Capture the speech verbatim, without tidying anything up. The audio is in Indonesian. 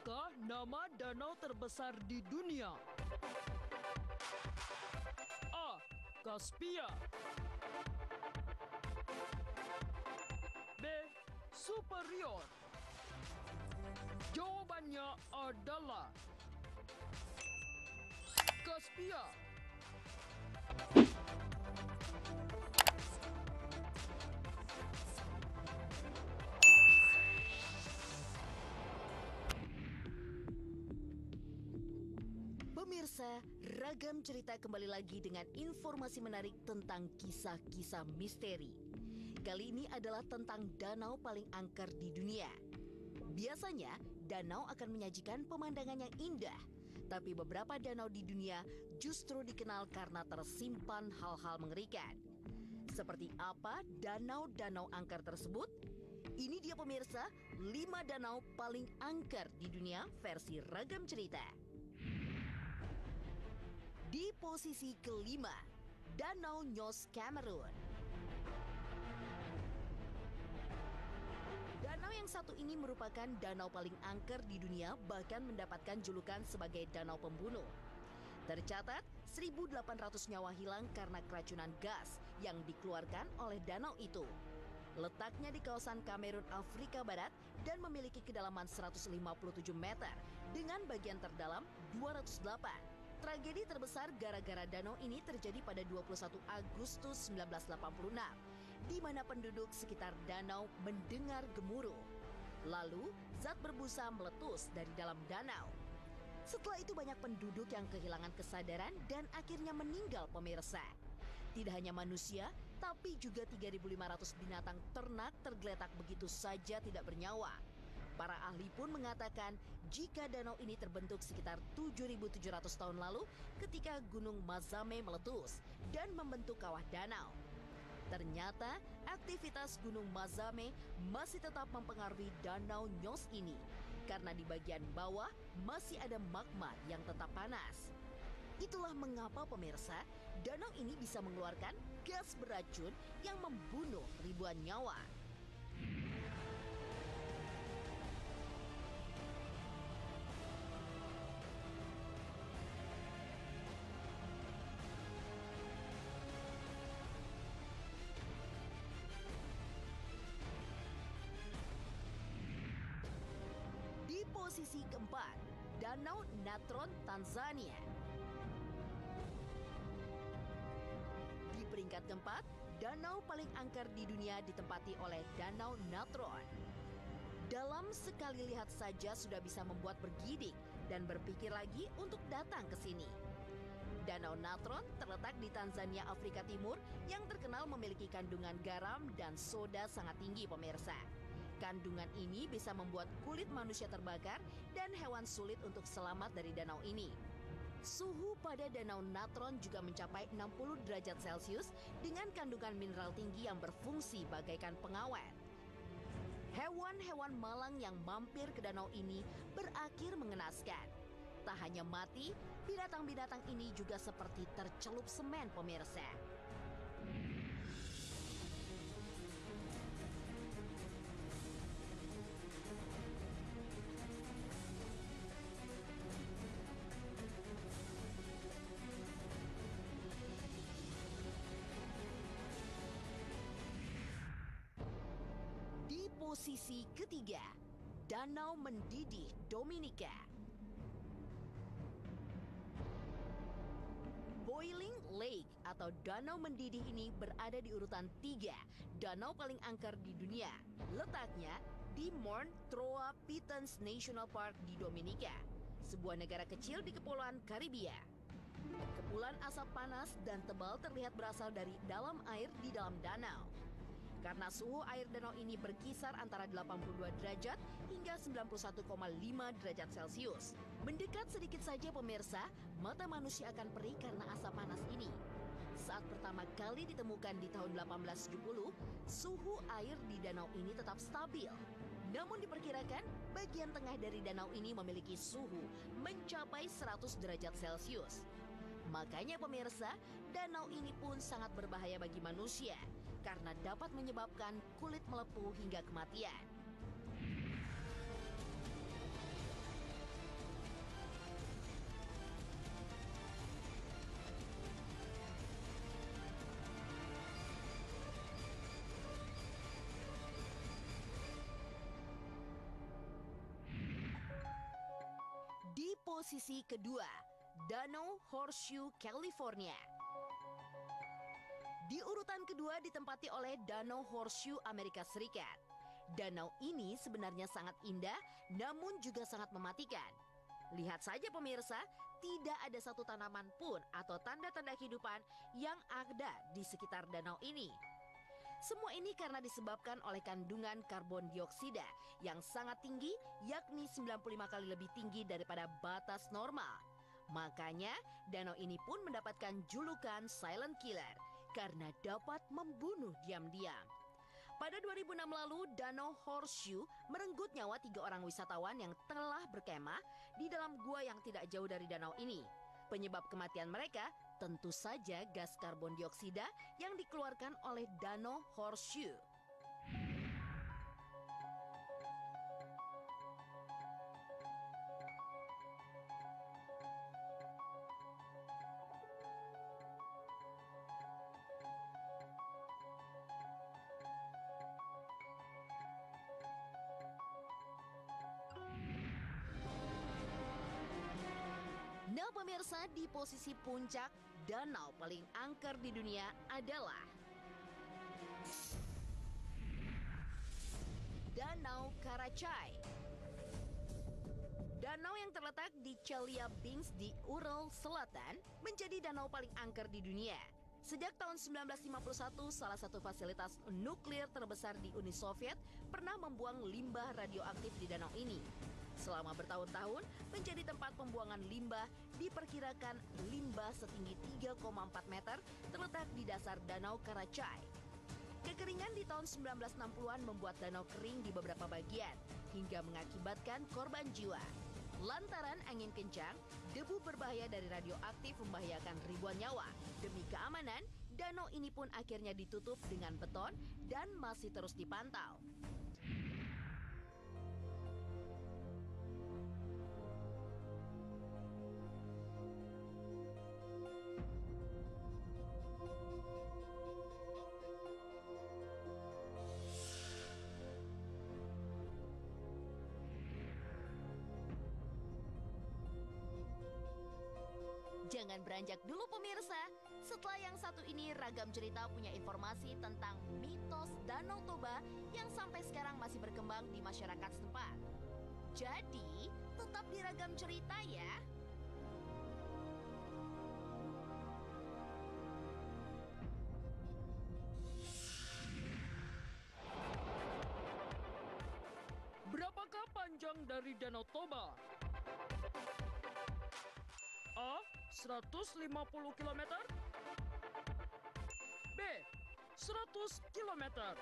Apakah nama danau terbesar di dunia? A. Kaspia. B. Superior. Jawabannya adalah Kaspia. Pemirsa, Ragam Cerita kembali lagi dengan informasi menarik tentang kisah-kisah misteri. Kali ini adalah tentang danau paling angker di dunia. Biasanya, danau akan menyajikan pemandangan yang indah, tapi beberapa danau di dunia justru dikenal karena tersimpan hal-hal mengerikan. Seperti apa danau-danau angker tersebut? Ini dia pemirsa, lima danau paling angker di dunia versi Ragam Cerita. Di posisi kelima, Danau Nyos Cameroon. Danau yang satu ini merupakan danau paling angker di dunia, bahkan mendapatkan julukan sebagai danau pembunuh. Tercatat seribu delapan ratus nyawa hilang karena keracunan gas yang dikeluarkan oleh danau itu. Letaknya di kawasan Kamerun, Afrika Barat dan memiliki kedalaman seratus lima puluh tujuh meter dengan bagian terdalam dua ratus delapan. Tragedi terbesar gara-gara danau ini terjadi pada dua puluh satu Agustus seribu sembilan ratus delapan puluh enam, di mana penduduk sekitar danau mendengar gemuruh. Lalu, zat berbusa meletus dari dalam danau. Setelah itu banyak penduduk yang kehilangan kesadaran dan akhirnya meninggal pemirsa. Tidak hanya manusia, tapi juga tiga ribu lima ratus binatang ternak tergeletak begitu saja tidak bernyawa. Para ahli pun mengatakan jika danau ini terbentuk sekitar tujuh ribu tujuh ratus tahun lalu ketika Gunung Mazame meletus dan membentuk kawah danau. Ternyata aktivitas Gunung Mazame masih tetap mempengaruhi danau Nyos ini karena di bagian bawah masih ada magma yang tetap panas. Itulah mengapa pemirsa, danau ini bisa mengeluarkan gas beracun yang membunuh ribuan nyawa. Di posisi keempat, Danau Natron, Tanzania. Di peringkat keempat, danau paling angker di dunia ditempati oleh Danau Natron. Dalam sekali lihat saja sudah bisa membuat bergidik dan berpikir lagi untuk datang ke sini. Danau Natron terletak di Tanzania, Afrika Timur yang terkenal memiliki kandungan garam dan soda sangat tinggi pemirsa. Kandungan ini bisa membuat kulit manusia terbakar dan hewan sulit untuk selamat dari danau ini. Suhu pada Danau Natron juga mencapai enam puluh derajat Celcius dengan kandungan mineral tinggi yang berfungsi bagaikan pengawet. Hewan-hewan malang yang mampir ke danau ini berakhir mengenaskan. Tak hanya mati, binatang-binatang ini juga seperti tercelup semen pemirsa. Di posisi ketiga, Danau Mendidih, Dominika. Boiling Lake atau Danau Mendidih ini berada di urutan tiga danau paling angker di dunia. Letaknya di Morne Trois Pitons National Park di Dominika, sebuah negara kecil di Kepulauan Karibia. Kepulan asap panas dan tebal terlihat berasal dari dalam air di dalam danau. Karena suhu air danau ini berkisar antara delapan puluh dua derajat hingga sembilan puluh satu koma lima derajat Celcius. Mendekat sedikit saja pemirsa, mata manusia akan perih karena asap panas ini. Saat pertama kali ditemukan di tahun delapan belas tujuh puluh, suhu air di danau ini tetap stabil. Namun diperkirakan bagian tengah dari danau ini memiliki suhu mencapai seratus derajat Celcius. Makanya pemirsa, danau ini pun sangat berbahaya bagi manusia karena dapat menyebabkan kulit melepuh hingga kematian. posisi kedua, Danau Horseshoe, California. Di urutan kedua ditempati oleh Danau Horseshoe, Amerika Serikat. Danau ini sebenarnya sangat indah, namun juga sangat mematikan. Lihat saja pemirsa, tidak ada satu tanaman pun atau tanda-tanda kehidupan yang ada di sekitar danau ini. Semua ini karena disebabkan oleh kandungan karbon dioksida yang sangat tinggi, yakni sembilan puluh lima kali lebih tinggi daripada batas normal. Makanya danau ini pun mendapatkan julukan silent killer karena dapat membunuh diam-diam. Pada dua ribu enam lalu, Danau Horseshoe merenggut nyawa tiga orang wisatawan yang telah berkemah di dalam gua yang tidak jauh dari danau ini. Penyebab kematian mereka tentu saja gas karbon dioksida yang dikeluarkan oleh Danau Horseshoe. Nah pemirsa, di posisi puncak danau paling angker di dunia adalah Danau Karachay. Danau yang terletak di Chelyabinsk di Ural Selatan menjadi danau paling angker di dunia. Sejak tahun sembilan belas lima puluh satu, salah satu fasilitas nuklir terbesar di Uni Soviet pernah membuang limbah radioaktif di danau ini. Selama bertahun-tahun menjadi tempat pembuangan limbah, diperkirakan limbah setinggi tiga koma empat meter terletak di dasar Danau Karachay. Kekeringan di tahun sembilan belas enam puluhan membuat danau kering di beberapa bagian hingga mengakibatkan korban jiwa. Lantaran angin kencang, debu berbahaya dari radioaktif membahayakan ribuan nyawa. Demi keamanan, danau ini pun akhirnya ditutup dengan beton dan masih terus dipantau. Jangan beranjak dulu pemirsa. Setelah yang satu ini, Ragam Cerita punya informasi tentang mitos Danau Toba yang sampai sekarang masih berkembang di masyarakat setempat. Jadi, tetap di Ragam Cerita ya. Berapakah panjang dari Danau Toba? A. seratus lima puluh kilometer. B. seratus kilometer.